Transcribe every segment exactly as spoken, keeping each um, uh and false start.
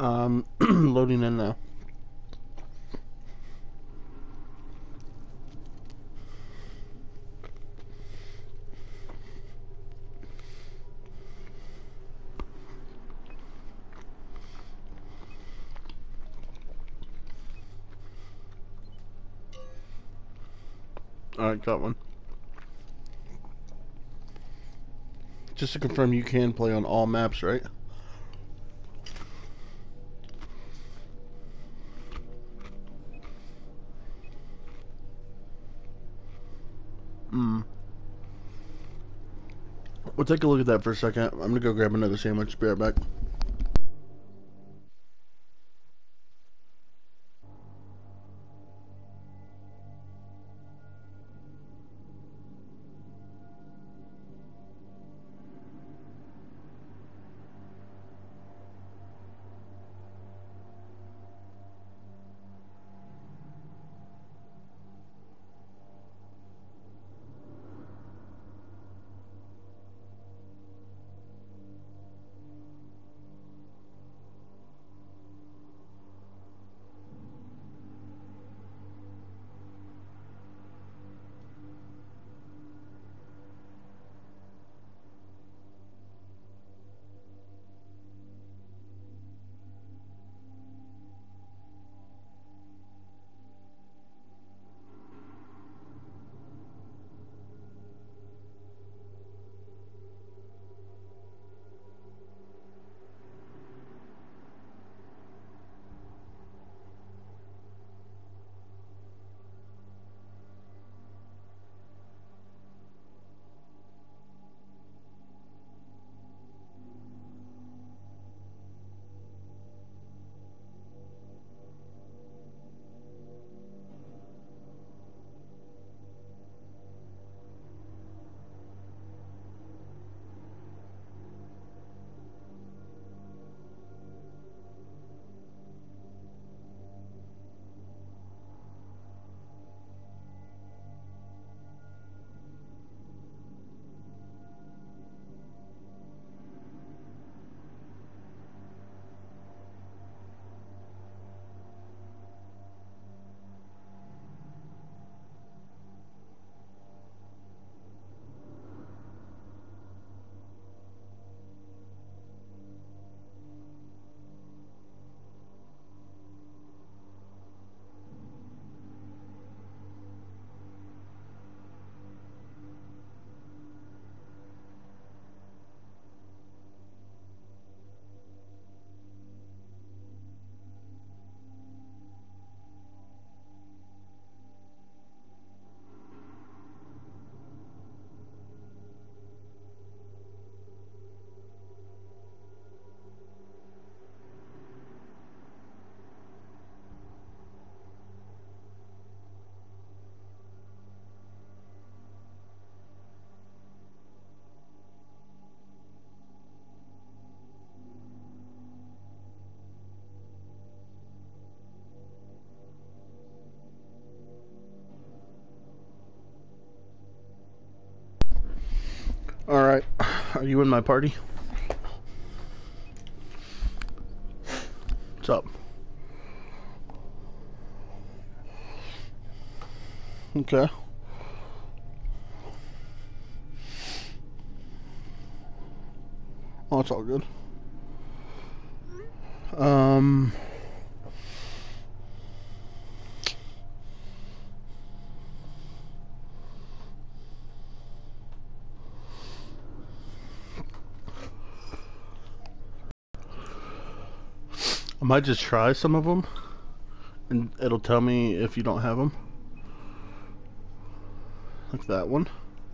Um, loading in now. Alright, got one. Just to confirm, you can play on all maps, right? Hmm. We'll take a look at that for a second. I'm gonna go grab another sandwich. Be right back. Alright. Are you in my party? What's up? Okay. Oh, it's all good. Um... I might just try some of them, and it'll tell me if you don't have them. Like that one.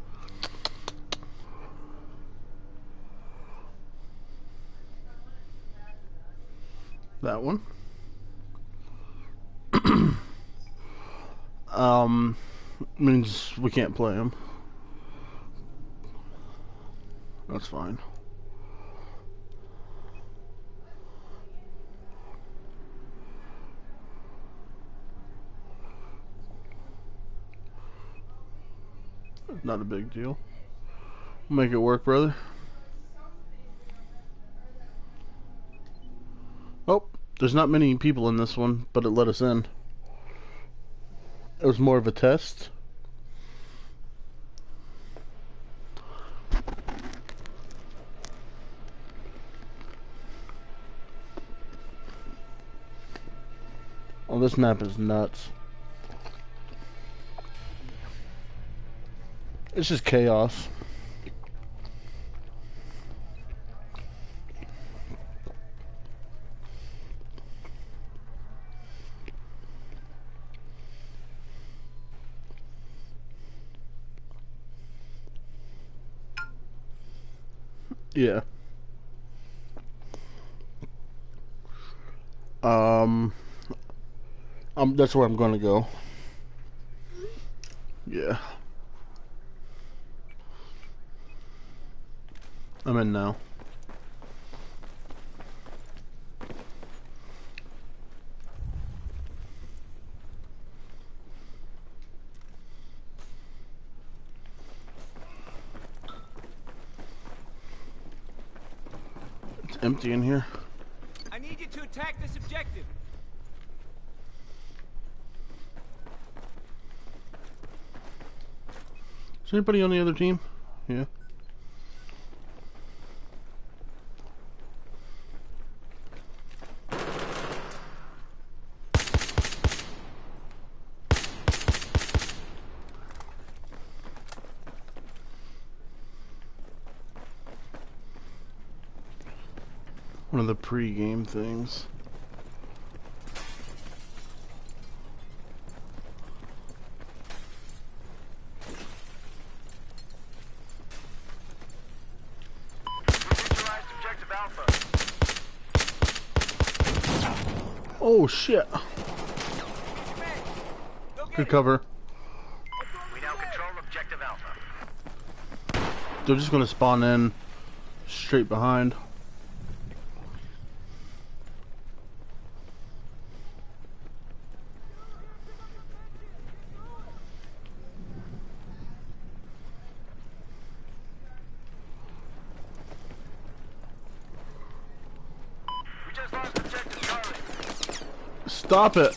That one. um, means we can't play them. That's fine. Not a big deal. Make it work, brother. Oh, There's not many people in this one, but it let us in. It was more of a test. Oh, this map is nuts. It's just chaos. Yeah. Um, um, that's where I'm gonna go. Yeah. I'm in now. It's empty in here. I need you to attack this objective. Is anybody on the other team? Yeah. One of the pre-game things. Oh shit. Good cover. We now control objective Alpha. They're just gonna spawn in straight behind. We just lost objective Charlie. Stop it.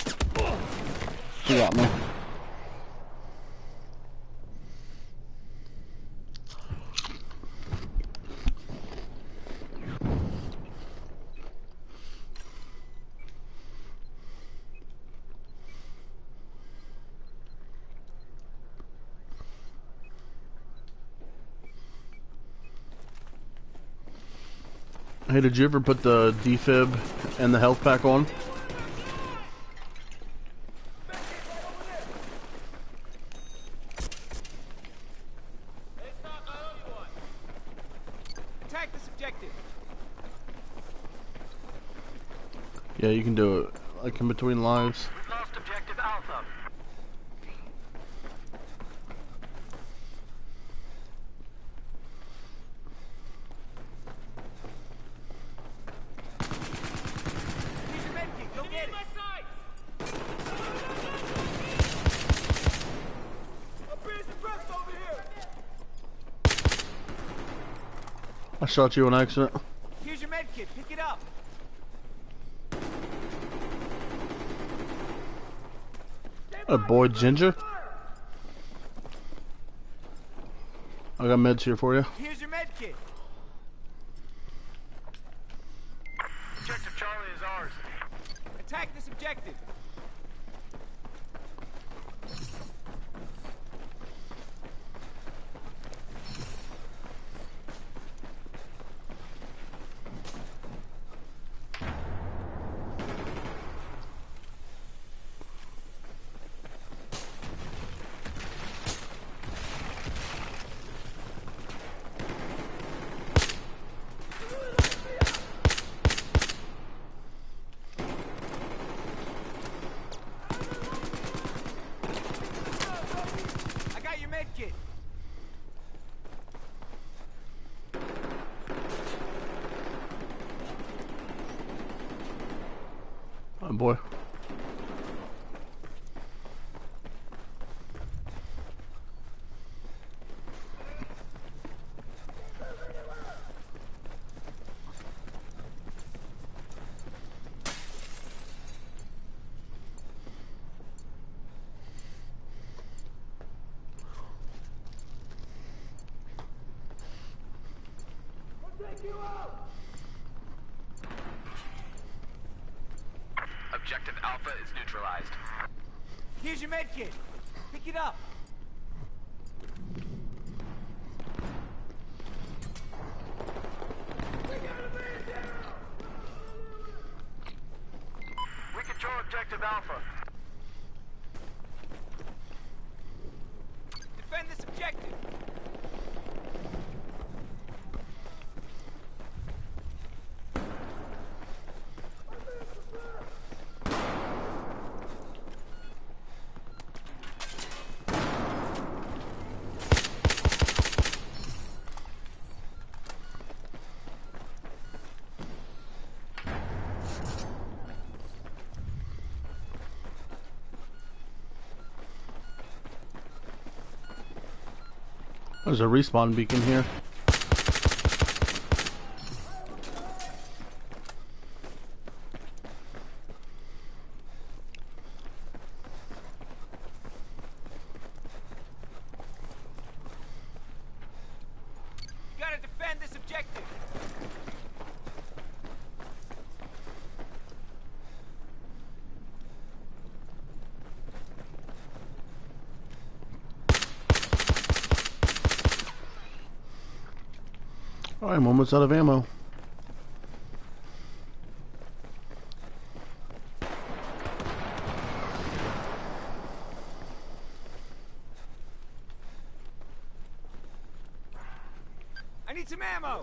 He got me. Hey, did you ever put the defib and the health pack on? Attack this objective. Yeah, you can do it. Like in between lives. We've lost objective Alpha. Here's your medkit. Go get it. I shot you on accident. Here's your medkit. Pick it up. A boy, Ginger. I got meds here for you. Here's your medkit. Objective Charlie is ours. Attack this objective. I got your medkit. Oh boy. Objective Alpha is neutralized. Here's your med kit. Pick it up. We control Objective Alpha. Defend this objective. There's a respawn beacon here. You gotta defend this objective. Oh, I'm almost out of ammo. I need some ammo.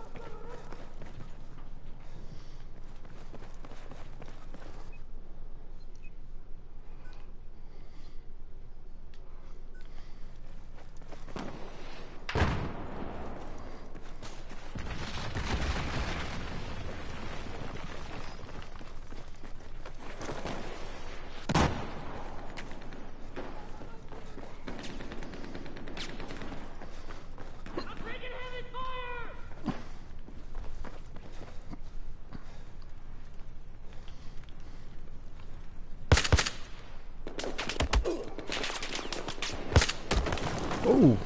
Oh.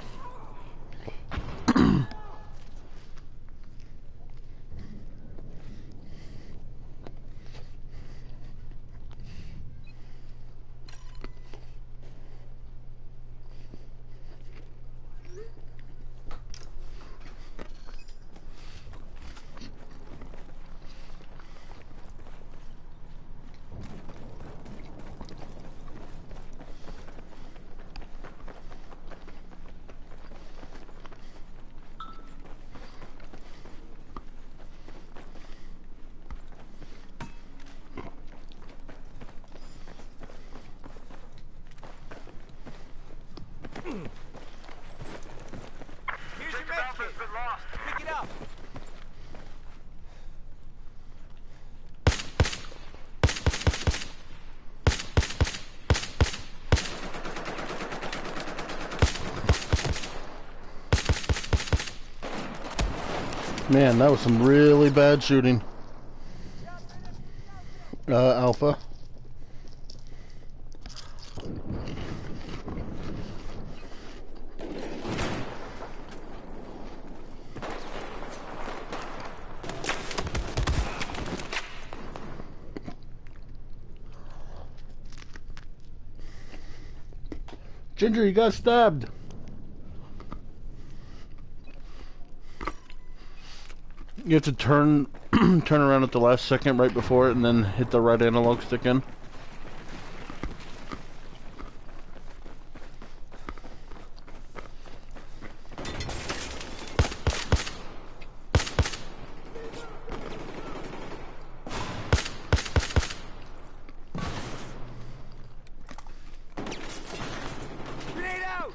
Here's your Objective med Alpha kit. has been lost. Pick it up. Man, that was some really bad shooting. Uh, Alpha. Ginger, you got stabbed. You have to turn turn around at the last second right before it and then hit the right analog stick in. Grenade out.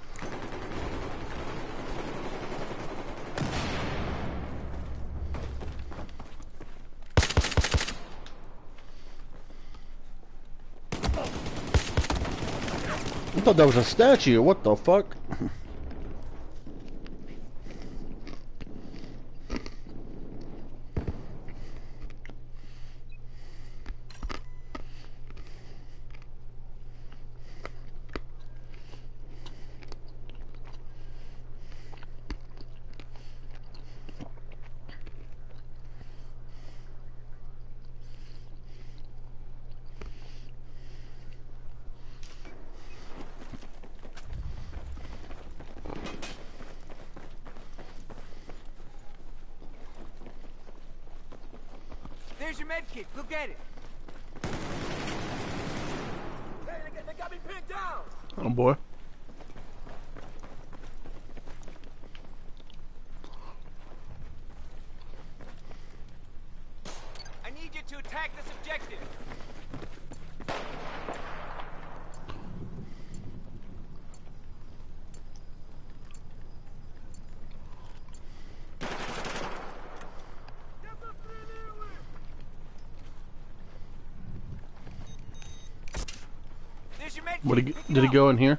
I thought that was a statue. What the fuck? There's your med kit. Go get it. Hey, they got, they got me pinned down. Oh boy. I need you to attack this objective. There's your med kit. What did he, Pick it did he up. go in here?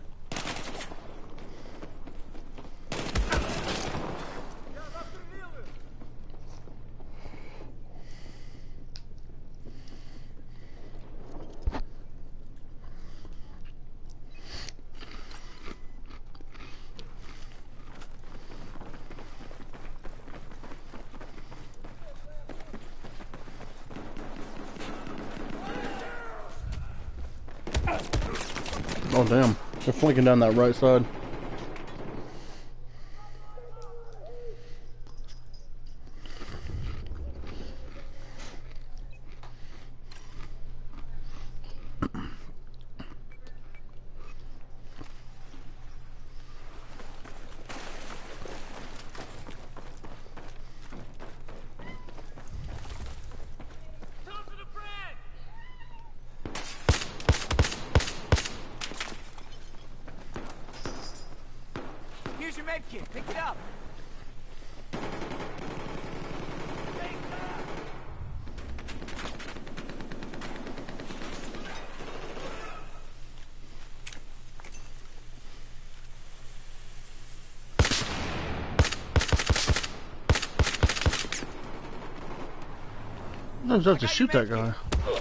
Oh damn, they're flanking down that right side. Talk to the friend. Here's your med kit. Pick it up. I was about to shoot that guy.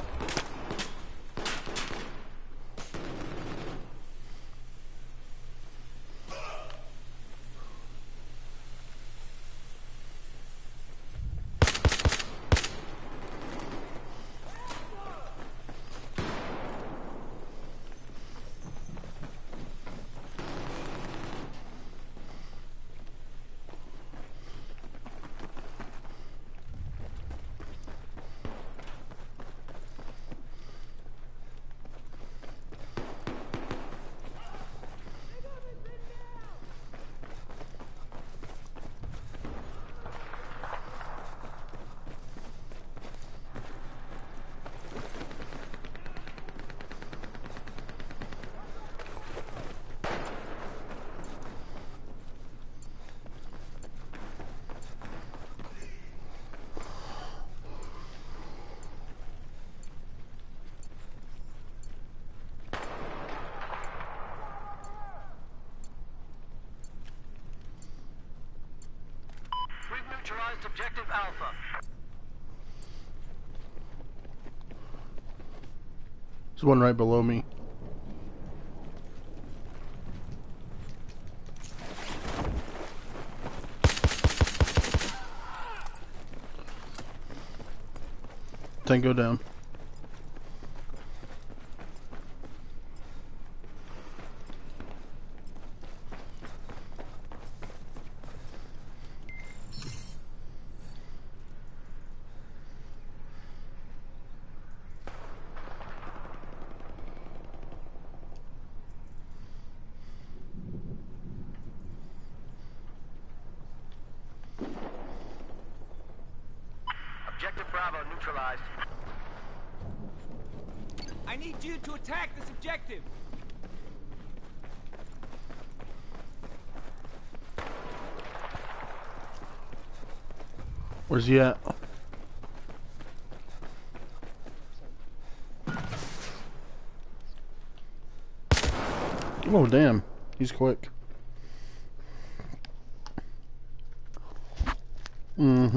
We've neutralized objective Alpha. There's one right below me. Tango down. Objective Bravo neutralized. I need you to attack this objective. Where's he at? Oh damn, he's quick. Mm-hmm.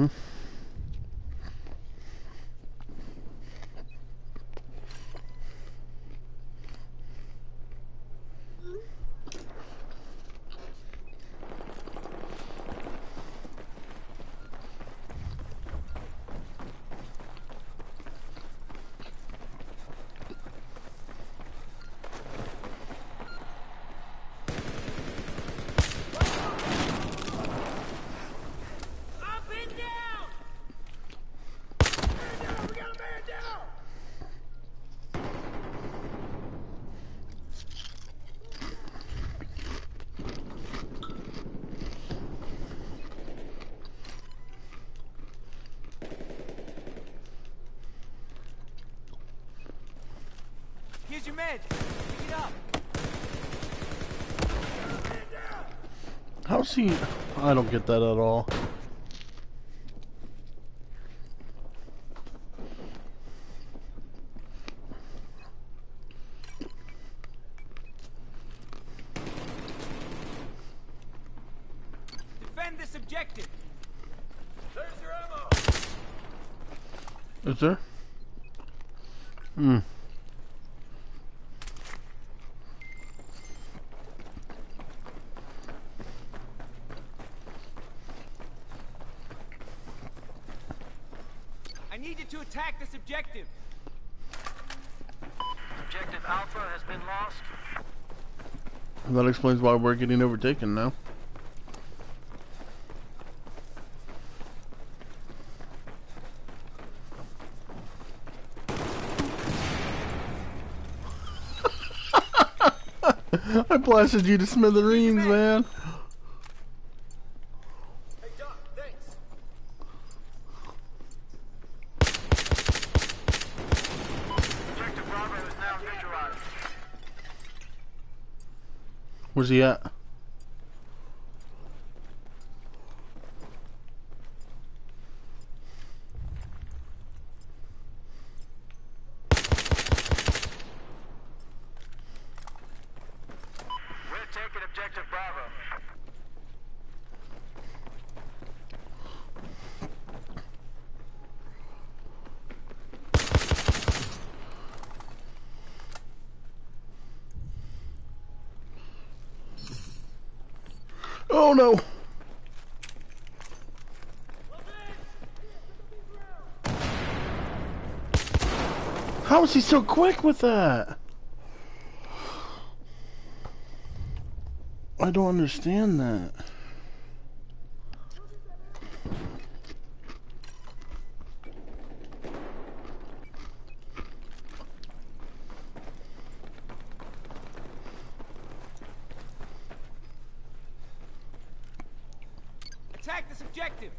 Up and down. Here's your med. Pick it up. How's he? I don't get that at all. Defend this objective. There's your ammo. Is there? Hmm. I need you to attack this objective. Objective Alpha has been lost. That explains why we're getting overtaken now. I blasted you to smithereens, man. Hey, Doc, thanks. Objective Bravo is now neutralized. Where's he at? We're taking Objective Bravo. Oh no! How is he so quick with that? I don't understand that. Attack this objective.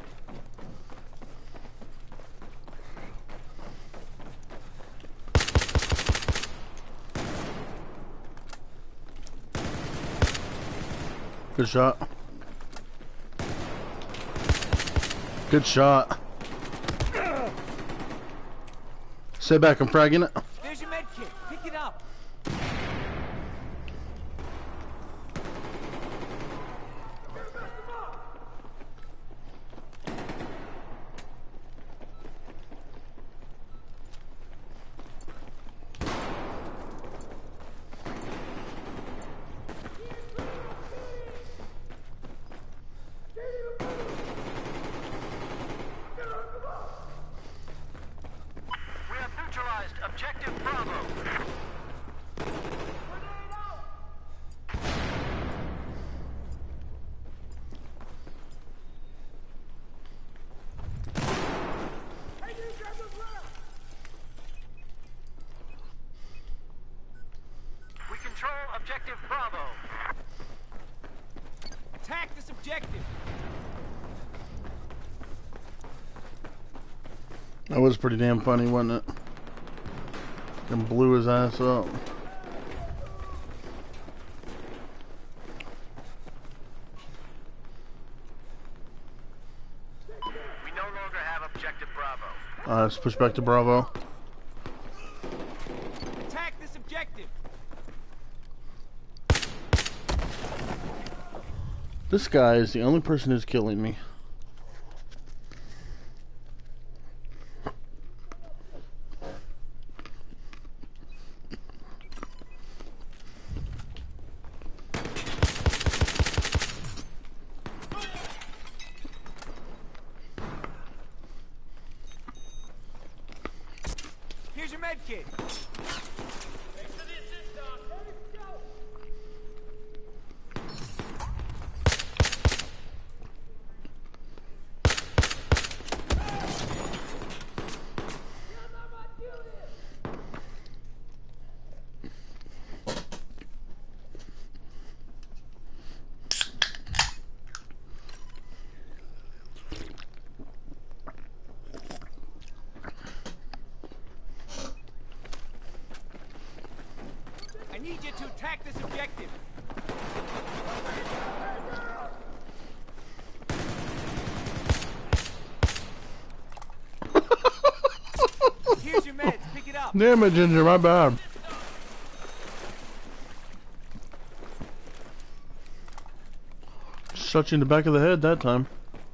Good shot. Good shot. Stay back, I'm fragging it. There's your med kit. Pick it up. We have neutralized Objective Bravo. We control Objective Bravo. Attack this objective. That was pretty damn funny, wasn't it? And blew his ass up. We no longer have Objective Bravo. Uh, let's push back to Bravo. Attack this objective. This guy is the only person who's killing me. Here's your med kit. need you to attack this objective. Here's your meds. Pick it up. Damn it, Ginger, my bad. Shot you in the back of the head that time.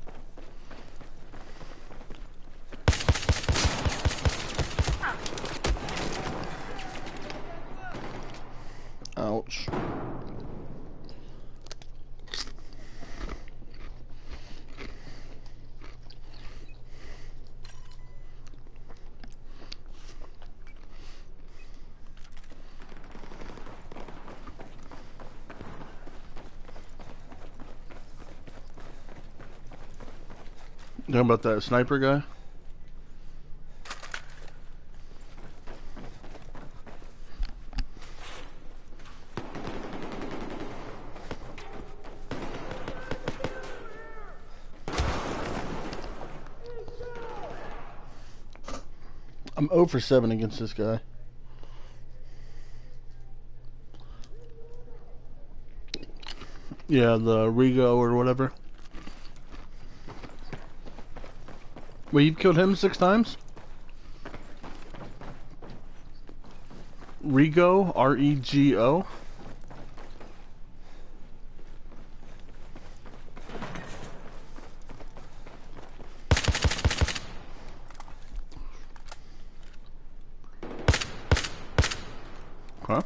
Ouch. Talking about that sniper guy? I'm zero for seven against this guy. Yeah, the Rigo or whatever. Wait, you've killed him six times? Rego, R E G O? Huh?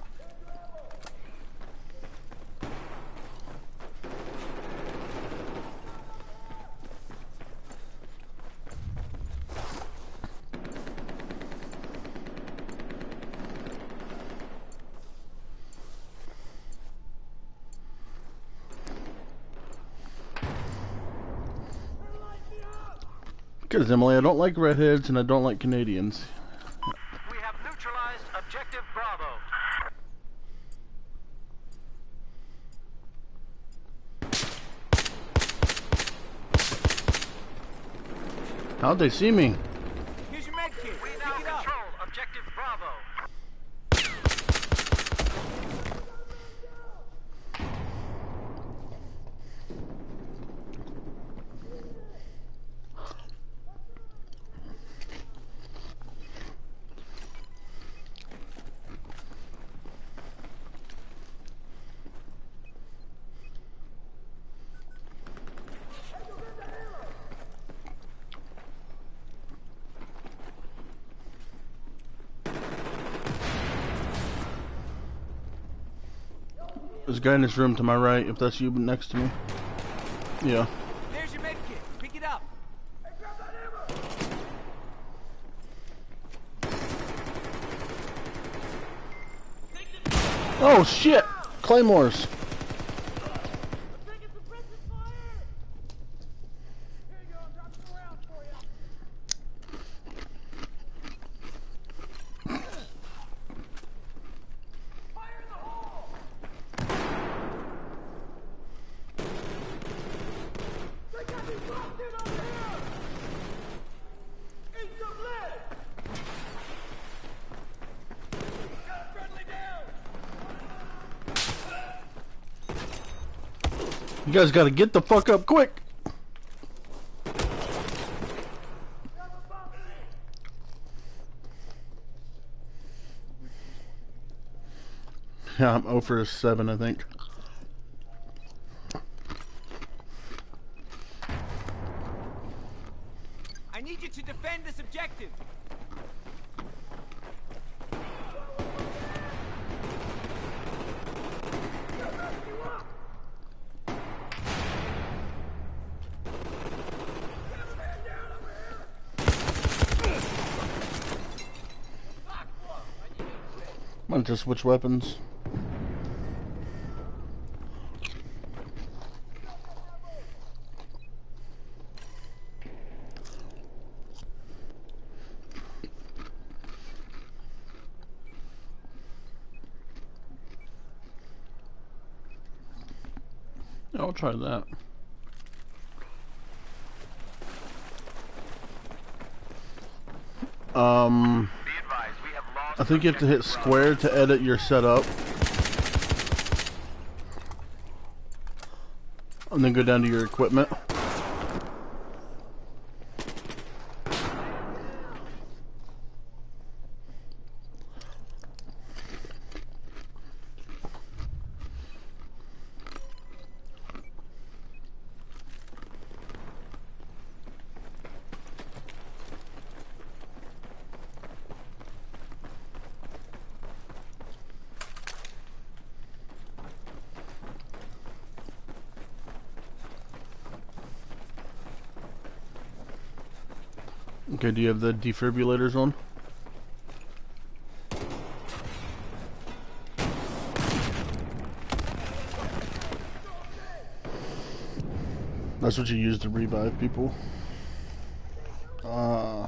Because, Emily, I don't like redheads and I don't like Canadians. We have neutralized objective Bravo. How'd they see me? Here's your med kit. We now control objective Bravo. There's a guy in this room to my right, if that's you next to me. Yeah. There's your med kit. Pick it up. Oh shit! Claymores! You guys gotta get the fuck up quick! Yeah, I'm zero for seven, I think. I need you to defend this objective. I'm gonna just switch weapons. I'll try that. Um, I think you have to hit square to edit your setup. and then go down to your equipment. Okay, do you have the defibrillators on? That's what you use to revive people. Uh,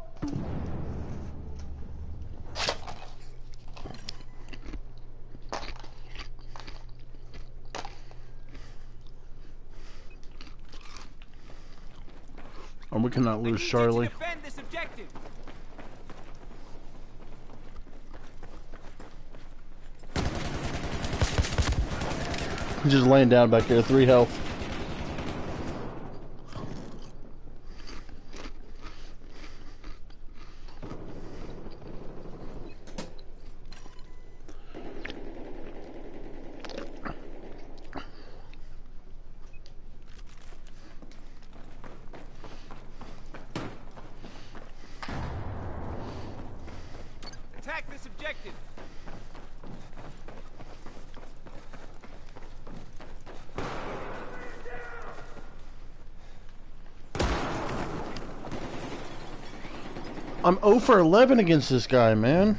and we cannot lose Charlie. Defend this objective. He's just laying down back there, three health. Attack this objective. I'm zero for eleven against this guy, man.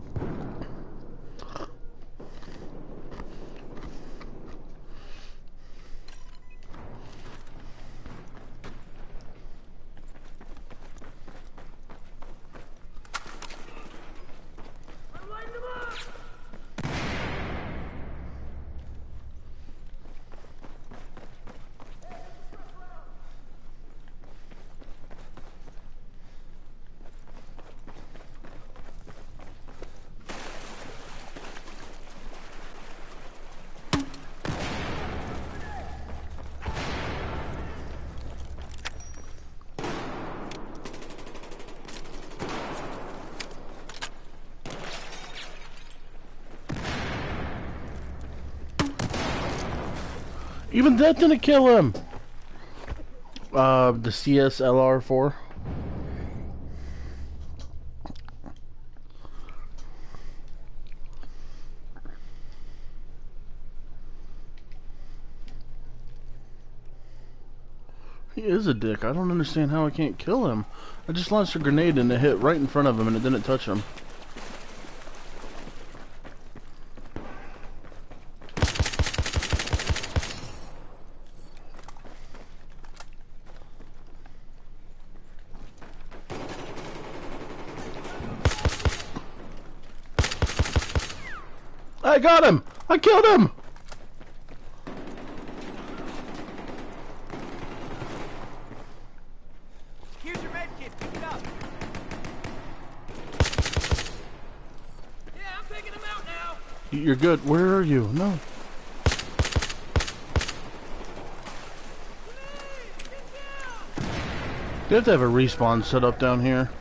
Even that didn't kill him. Uh, the C S L R four. He is a dick. I don't understand how I can't kill him. I just launched a grenade and it hit right in front of him and it didn't touch him. I got him! I killed him! Here's your med kit. Pick it up. Yeah, I'm taking him out now. You're good. Where are you? No. You have to have a respawn set up down here.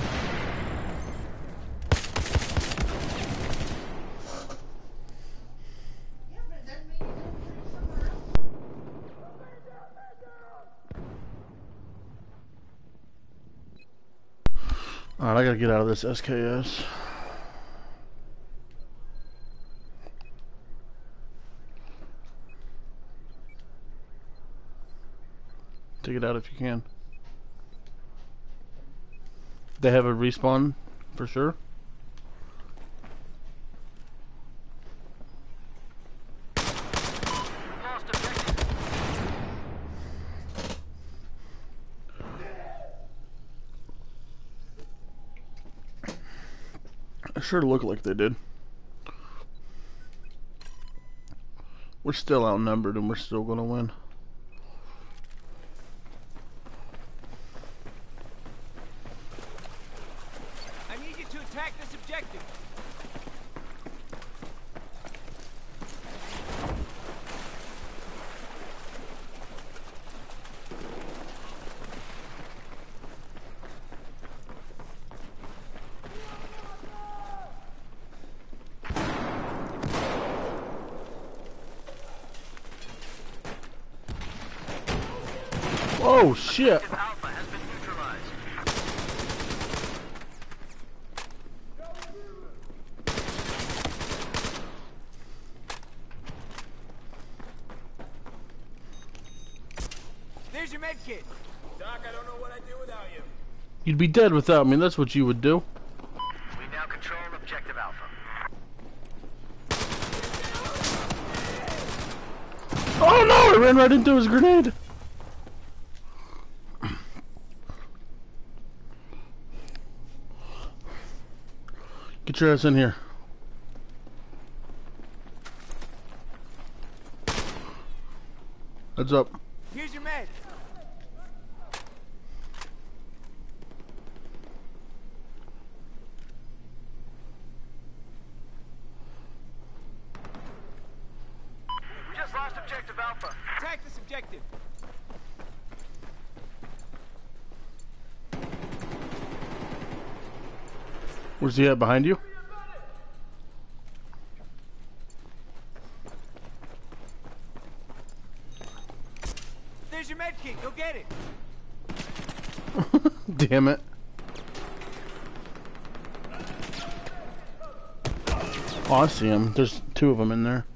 Alright, I gotta get out of this S K S. Take it out if you can. They have a respawn for sure. It sure looked like they did. We're still outnumbered and we're still gonna win. I need you to attack this objective. Oh shit! Objective Alpha has been neutralized. There's your med kit. Doc, I don't know what I'd do without you. You'd be dead without me. That's what you would do. We now control Objective Alpha. Oh no! I ran right into his grenade. Get your ass in here. Heads up. Here's your med. We just lost Objective Alpha. Attack this objective. Where's he at? Behind you? There's your med kit. Go get it. Damn it. Oh, I see him. There's two of them in there.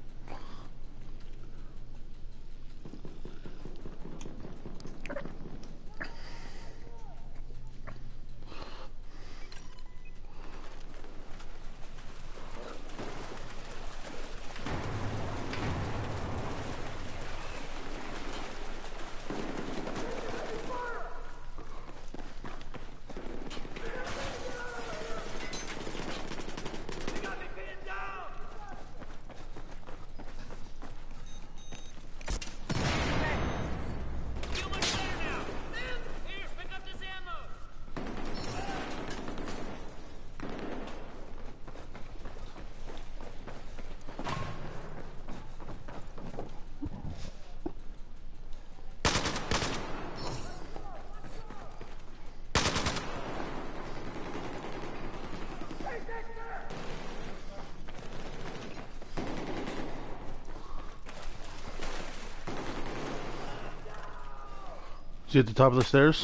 Is he at the top of the stairs?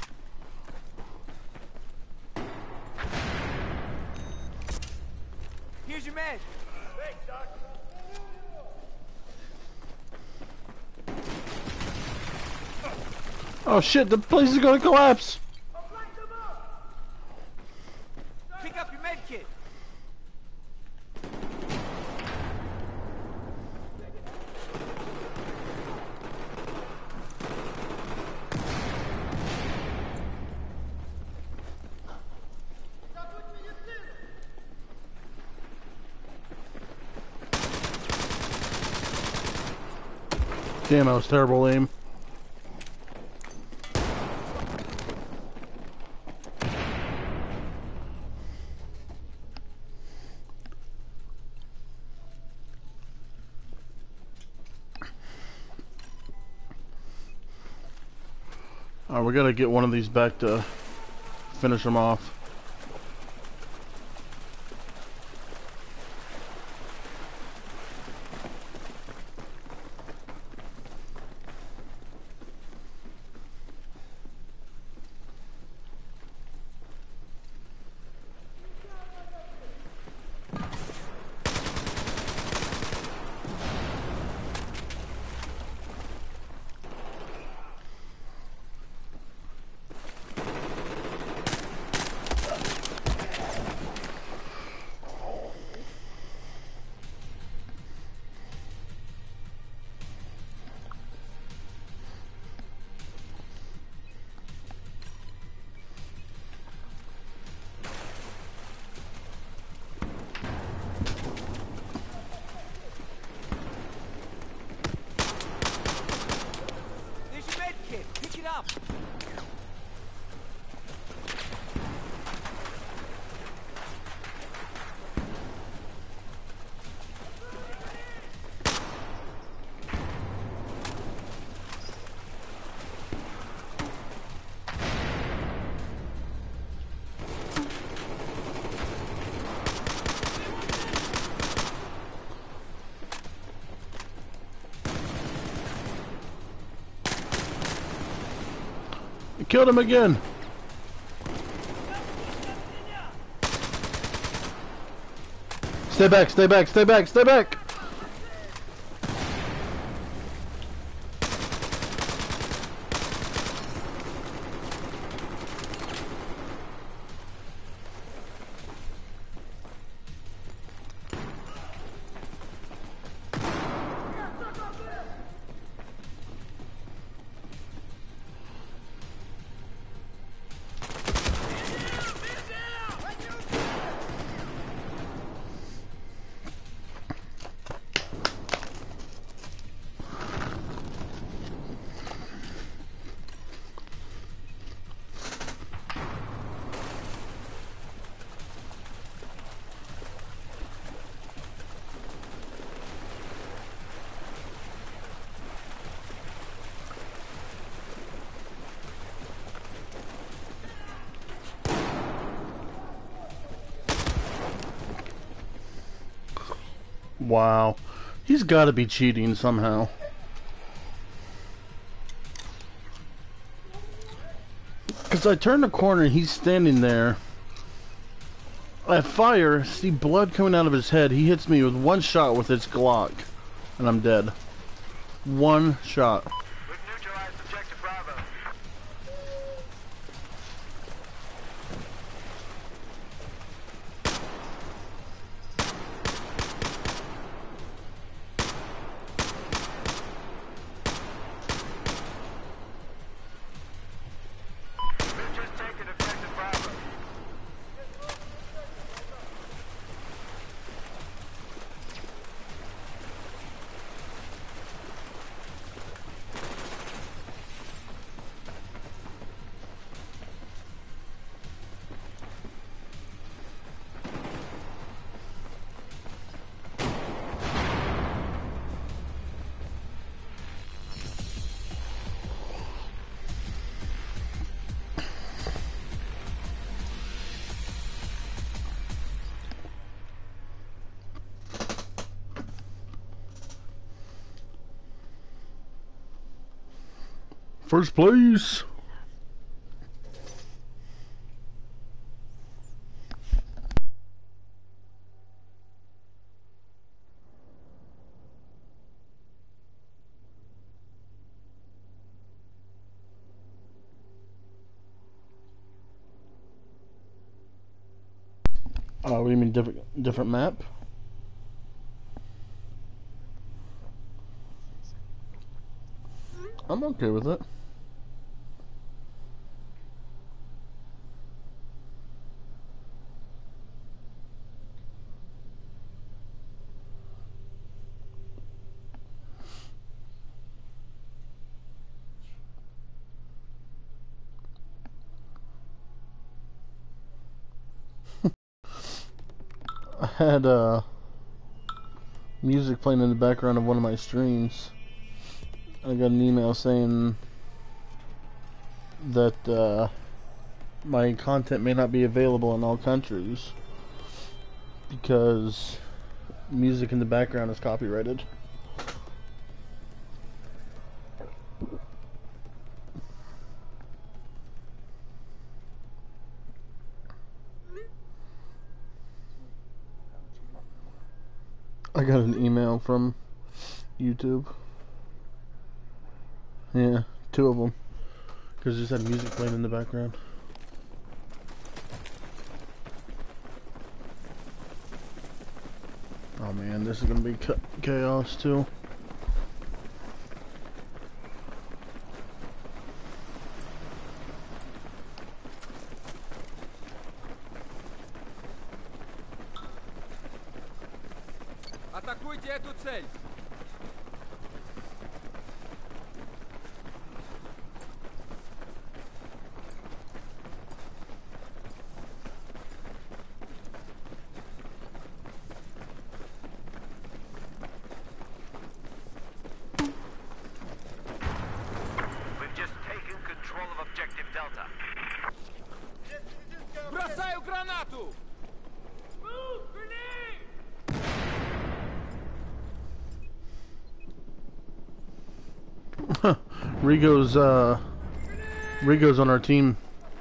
Here's your med. Thanks, Doc. Oh shit, the place is gonna collapse! Pick up your med kit. Damn, that was terrible aim. Alright, we gotta get one of these back to finish them off. Killed him again. Stay back, stay back, stay back, stay back! Wow. He's got to be cheating somehow. Because I turn the corner and he's standing there. I fire, see blood coming out of his head. He hits me with one shot with his Glock. And I'm dead. One shot. We've neutralized objective Bravo. We've just taken objective Bravo. First place. Oh, what do you mean different different map? I'm okay with it. I had uh, music playing in the background of one of my streams. I got an email saying that uh, my content may not be available in all countries because music in the background is copyrighted. I got an email from YouTube. Yeah, two of them. Because just had music playing in the background. Oh man, this is gonna be chaos too. Атакуйте эту цель! We've just taken control of objective Delta. Бросаю гранату! Rigo's uh, Rigo's on our team.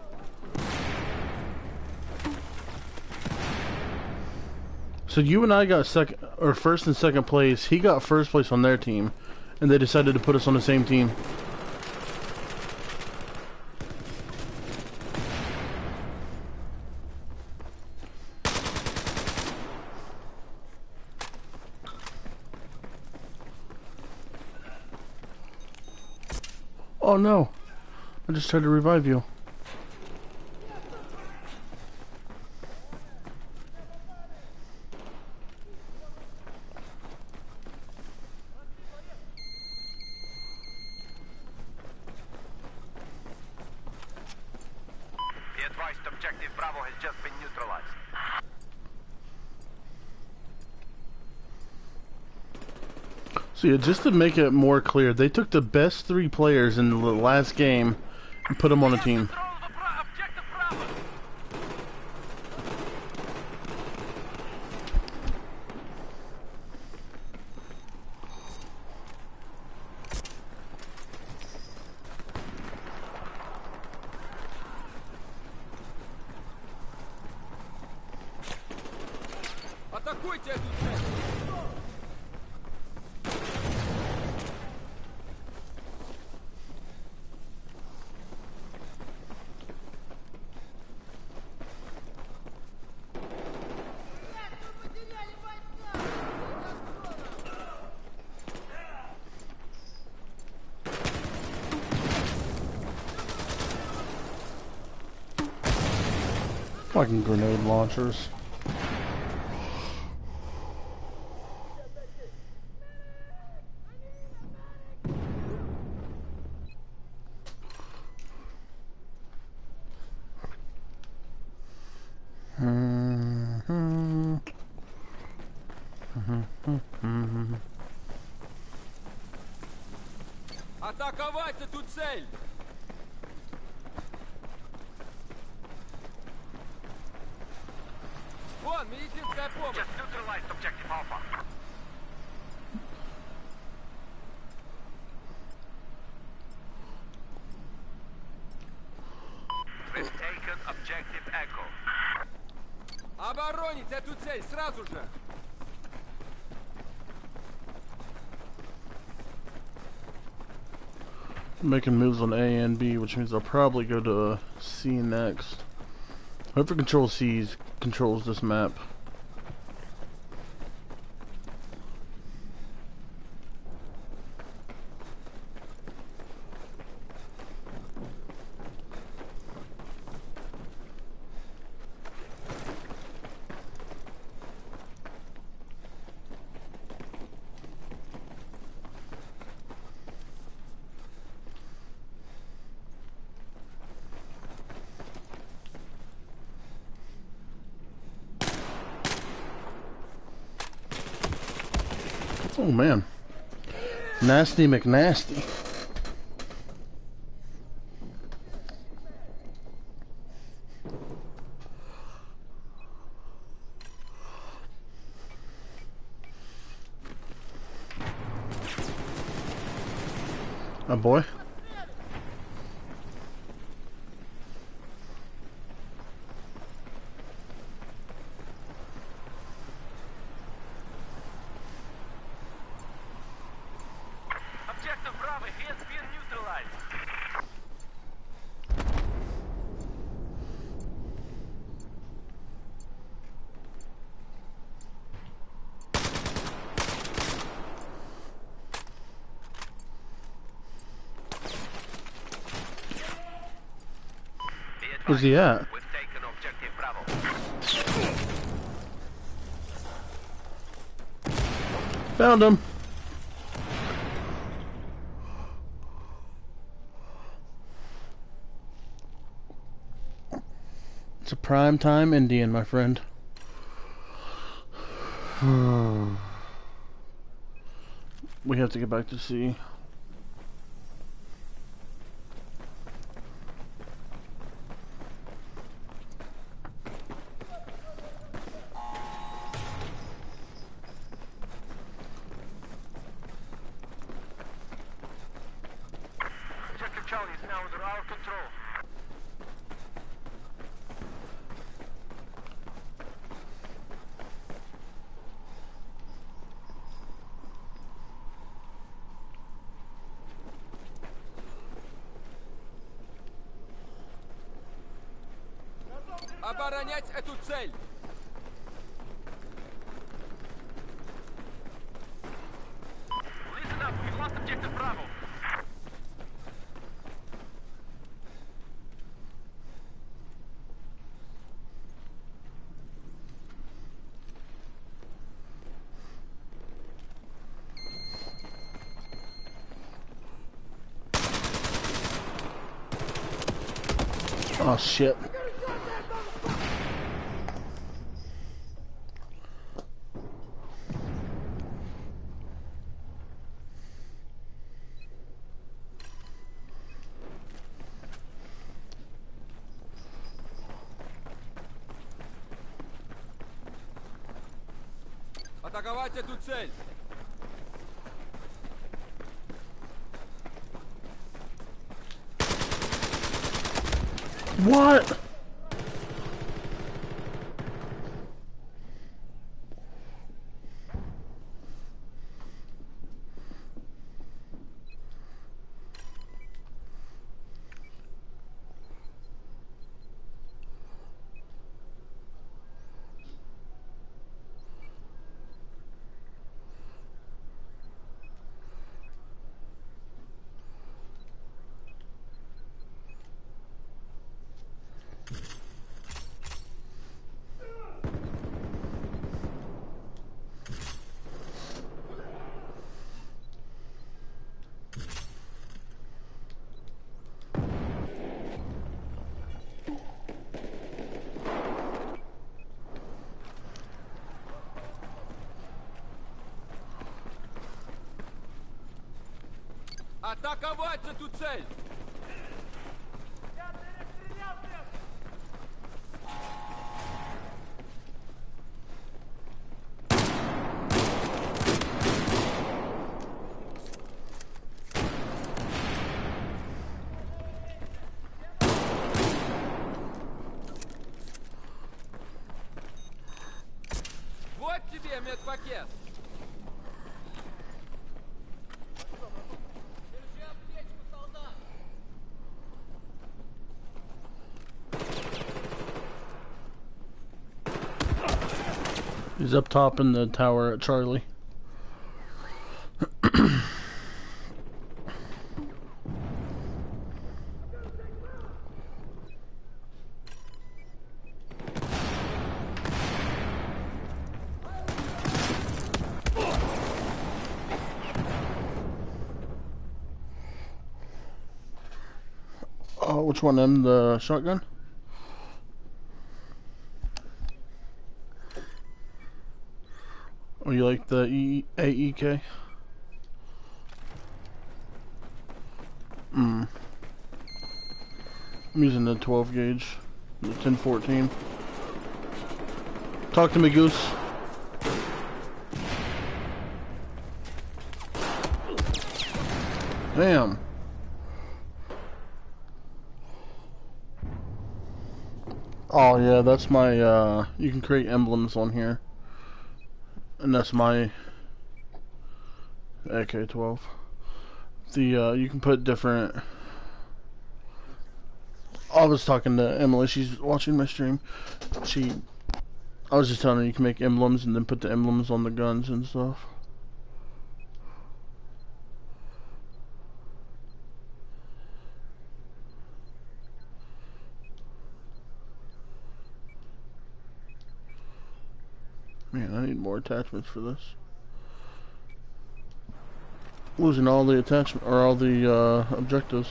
So you and I got second, or first and second place. He got first place on their team, and they decided to put us on the same team. Oh no! I just tried to revive you. Be advised, objective Bravo has just been neutralized. So yeah, just to make it more clear, they took the best three players in the last game and put them on a team. Control the bra objective Bravo. Атакуйте эту цель! Fucking grenade launchers. Атаковать эту цель! Вон, медицинская помощь! Just neutralized objective Alpha. We've taken objective Echo. Оборонить эту цель сразу же! Making moves on A and B, which means I'll probably go to C next. Whoever controls C controls this map. Oh man. Nasty McNasty. A boy. Objective Bravo has been neutralized. Be advised, Where's he at? we've taken objective Bravo. Found him. It's a prime time Indian, my friend. We have to get back to sea. Objective Charlie is now under our control. оборонять эту цель. Listen up. We've lost objective Bravo. Oh shit. Атаковать эту цель. What? Атаковать эту цель. Вот тебе медпакет. Держи аптечку, солдат. He's up top in the tower at Charlie. Oh, which one? Them the shotgun? Or you like the e A E K? Hmm. I'm using the twelve gauge, the ten fourteen. Talk to me, Goose. Damn. Oh yeah, that's my, uh, you can create emblems on here. And that's my A K twelve. The, uh, you can put different... I was talking to Emily, she's watching my stream. She, I was just telling her you can make emblems and then put the emblems on the guns and stuff. Man, I need more attachments for this. Losing all the attachment or all the uh, objectives.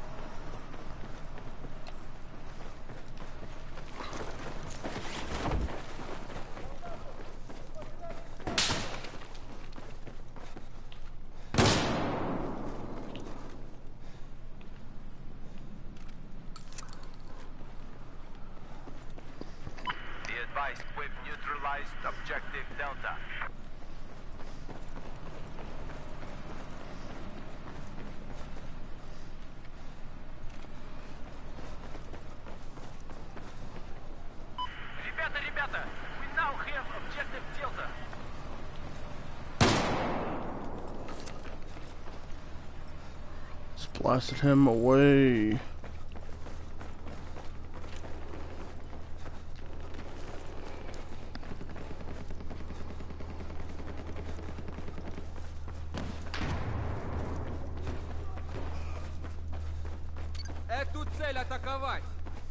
Be advised, we've neutralized objective Delta. Ребята, ребята, we now have objective Delta. Just blasted him away. цель атаковать!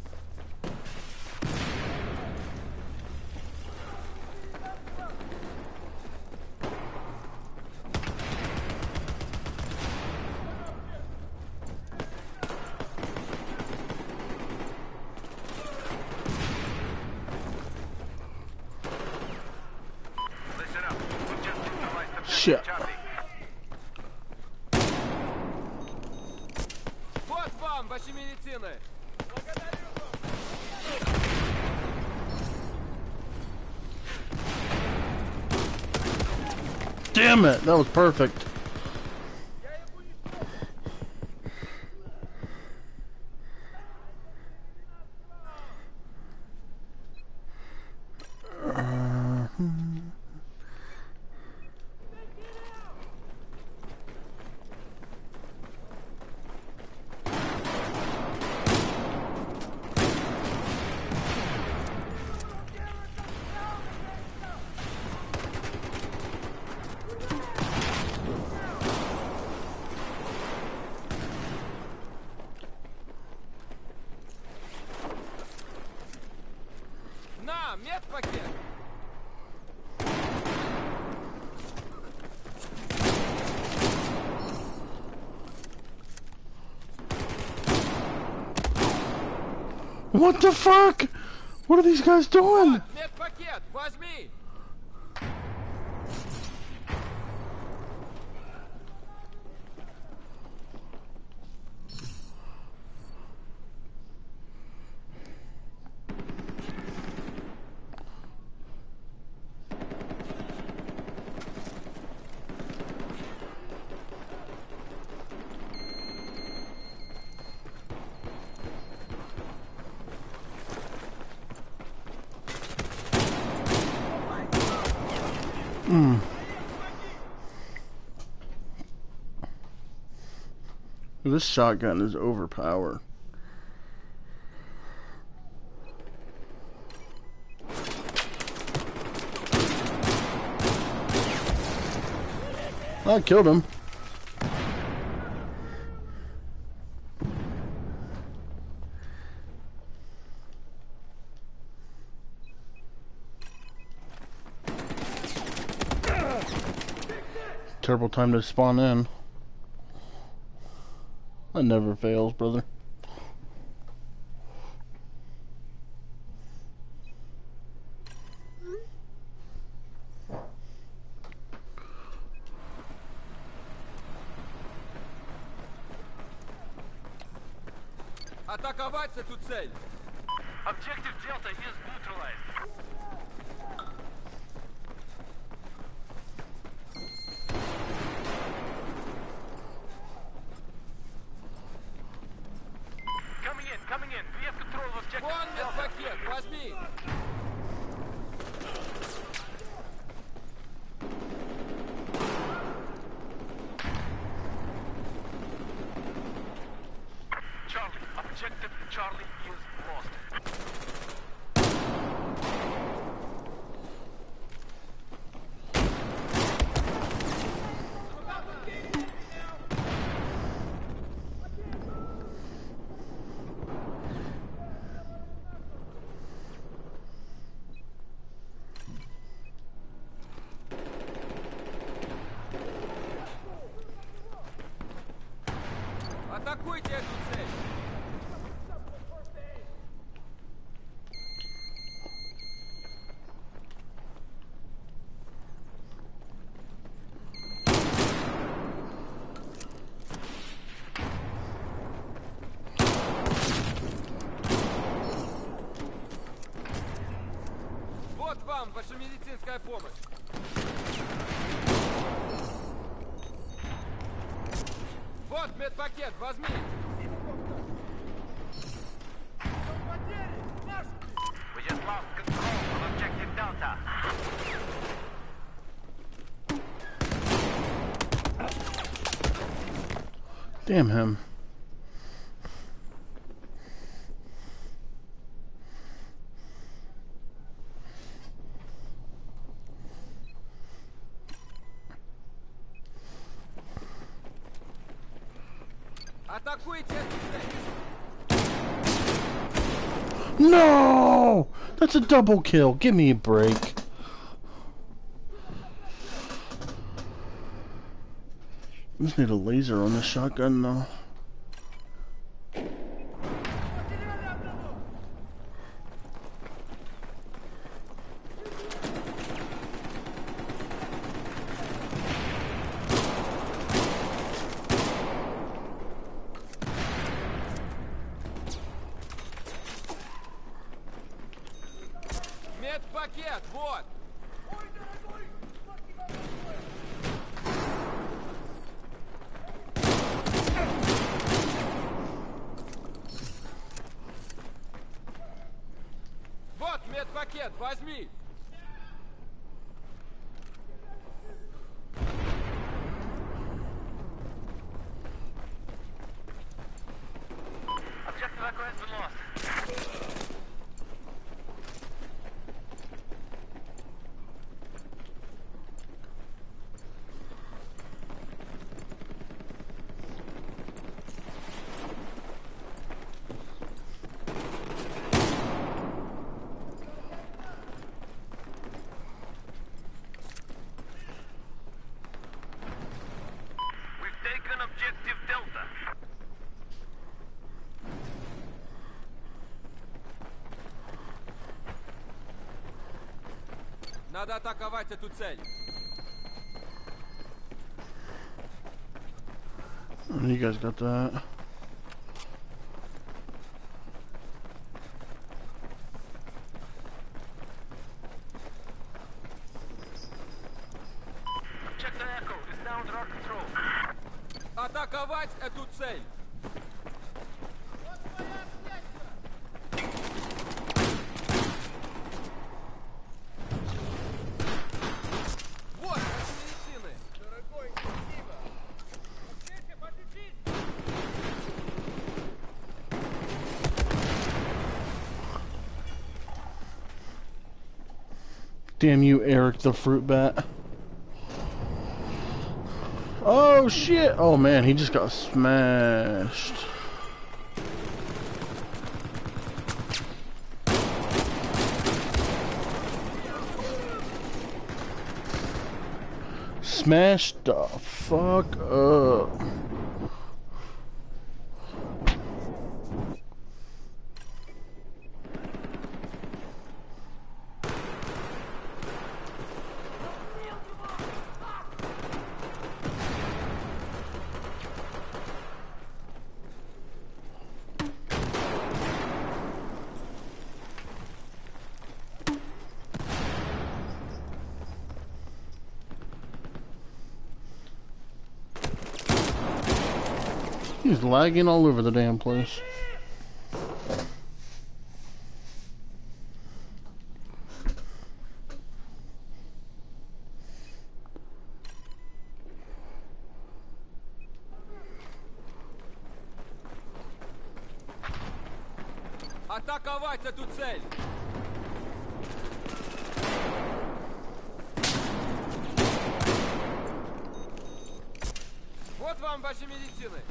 Listen up. We've just neutralized objective Shit. Charlie. Вот вам, ваши медицины! Damn it, that was perfect. Uh, hmm. На, медпакет! What the fuck? What are these guys doing? Вот, медпакет, возьми! Mm. This shotgun is overpowered. I killed him. Terrible time to spawn in. That never fails, brother. Атаковать эту цель! Objective Delta is neutralized. Coming in, coming in. We have control of objective Вон Delta. медпакет, возьми! Charlie, objective Charlie is lost. Атакуйте эту цель! Вот вам ваша медицинская помощь! Вот медпакет, возьми! We just lost control of objective Delta. Damn him. Атакуйте эту цель! No! That's a double kill. Give me a break. I just need a laser on this shotgun though. Медпакет, вот! Вот медпакет, возьми! Objective Echo has been lost. We've taken Objective Delta. Надо атаковать эту цель. Oh, you guys got that. Objective Echo is now under our control. Атаковать эту цель. Вот наши медицины. Дорогой, спасибо. Успейте победить. Damn you, Eric the fruit bat. Oh shit! Oh man, he just got smashed. Smashed the fuck up. He's lagging all over the damn place. Атаковать эту цель. Вот вам ваши медицины.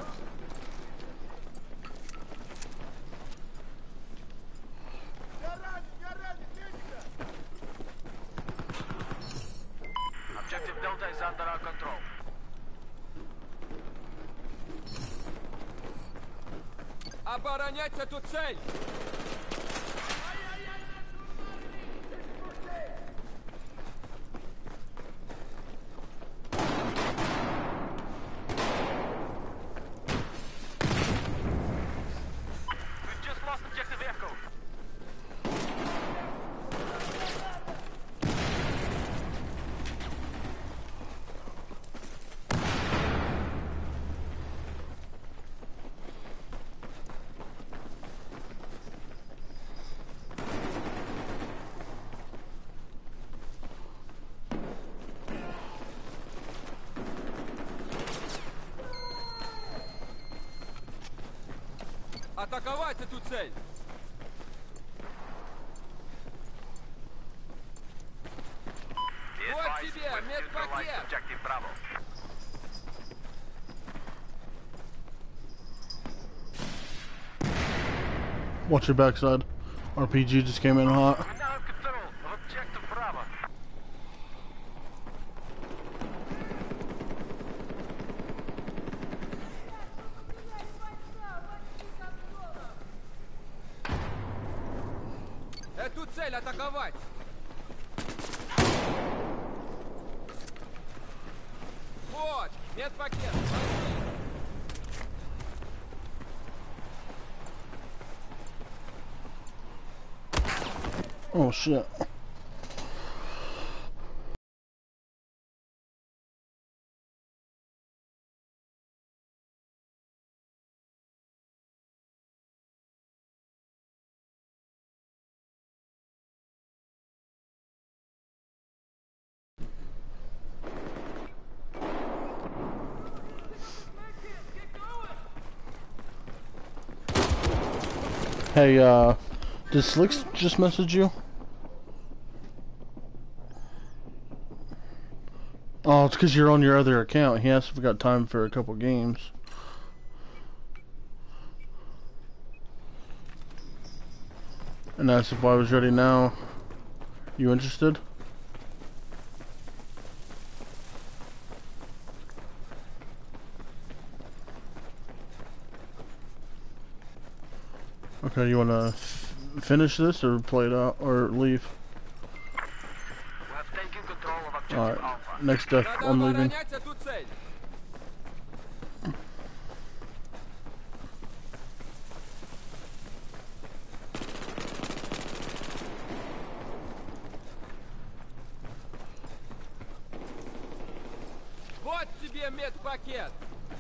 Objective Delta is under our control. Оборонять эту цель. We've just lost Objective Echo. Атаковать эту цель. Be Вот advised, тебе we've neutralized медпакет. Objective Bravo. Watch your backside. R P G just came in hot. We now have control of objective Bravo. Эту цель атаковать! Вот! Медпакет! Возьми! Oh shit. Hey, uh, did Slicks just message you? Oh, it's because you're on your other account. He asked if we got time for a couple games. And asked if I was ready now. You interested? Okay, you wanna f finish this or play it out or leave? We have taken control of objective Alright, Alpha. next step, Надо I'm leaving. оборонять эту цель! Вот тебе медпакет!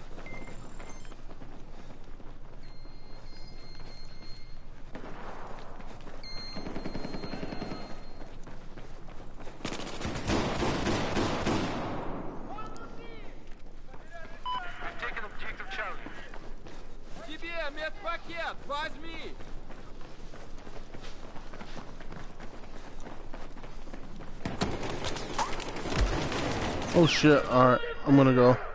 We've taken objective Charlie. Тебе медпакет! Возьми! Oh shit, alright, I'm gonna go.